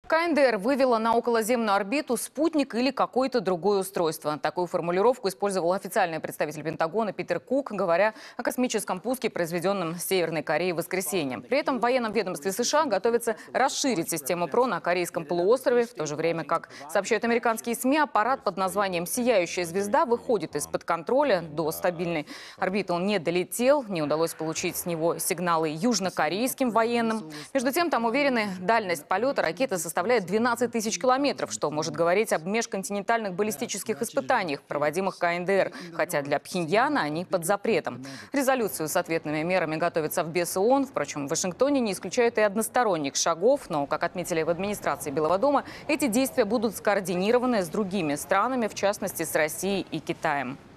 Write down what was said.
КНДР вывела на околоземную орбиту спутник или какое-то другое устройство. Такую формулировку использовал официальный представитель Пентагона Питер Кук, говоря о космическом пуске, произведенном в Северной Корее в воскресенье. При этом в военном ведомстве США готовится расширить систему ПРО на Корейском полуострове. В то же время, как сообщают американские СМИ, аппарат под названием «Сияющая звезда» выходит из-под контроля. До стабильной орбиты он не долетел, не удалось получить с него сигналы южнокорейским военным. Между тем, там уверены, дальность полета ракеты составляет 12 тысяч километров, что может говорить об межконтинентальных баллистических испытаниях, проводимых КНДР, хотя для Пхеньяна они под запретом. Резолюцию с ответными мерами готовит Совбез ООН. Впрочем, в Вашингтоне не исключают и односторонних шагов, но, как отметили в администрации Белого дома, эти действия будут скоординированы с другими странами, в частности, с Россией и Китаем.